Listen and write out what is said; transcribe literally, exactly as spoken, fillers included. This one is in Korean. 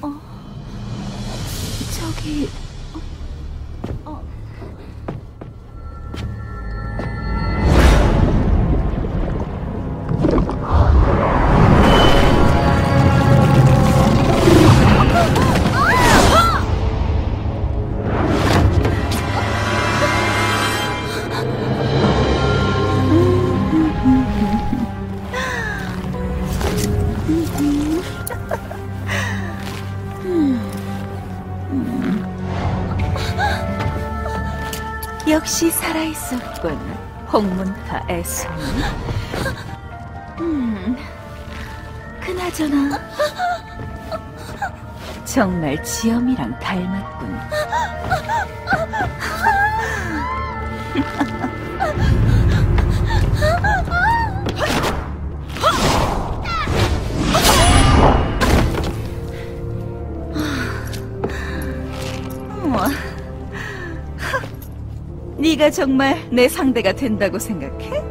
어, 저기... 어, 어. 역시 살아있었군, 홍문파 애송이. 음, 그나저나 정말 지엄이랑 닮았군. 네가 정말 내 상대가 된다고 생각해?